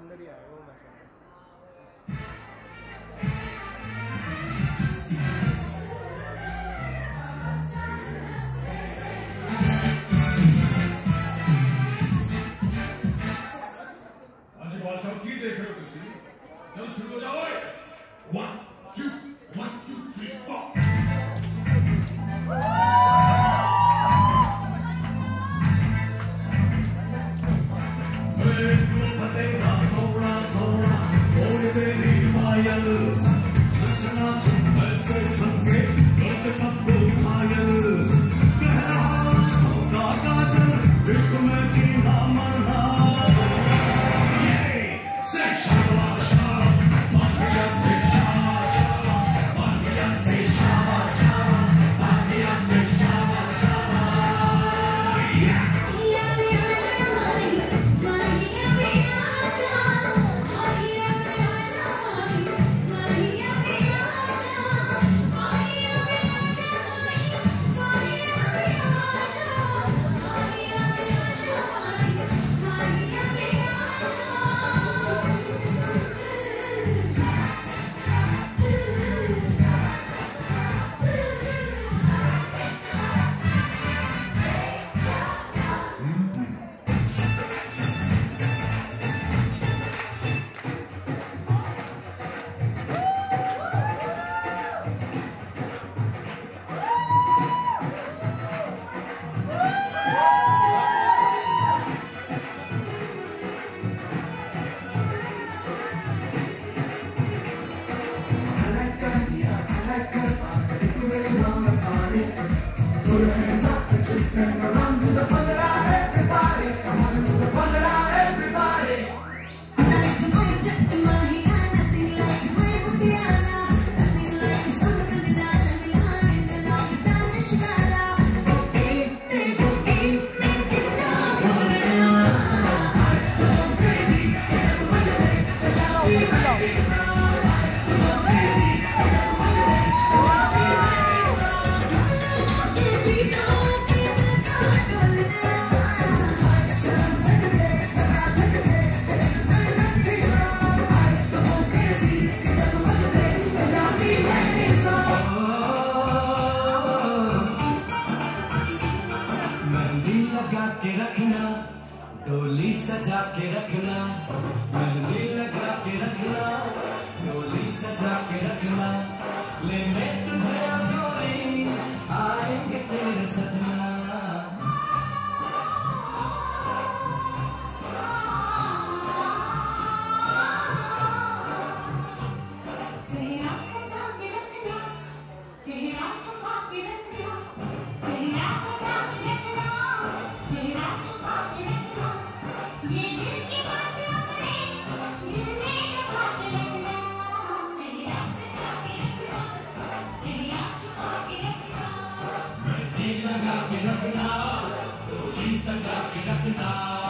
अंदर ही आएगा वो मैसेज। बादशाह की देख रहे हो तुसी? चलो शुरू हो जाओ। 1 2 1 2 3 4 डोली सजा के रखना, मेहंदी लगा के रखना, डोली सजा के रखना, लेने तुझे डोली आएंगे तेरे सजना। लगा के रखना, डोली सजा के रखना।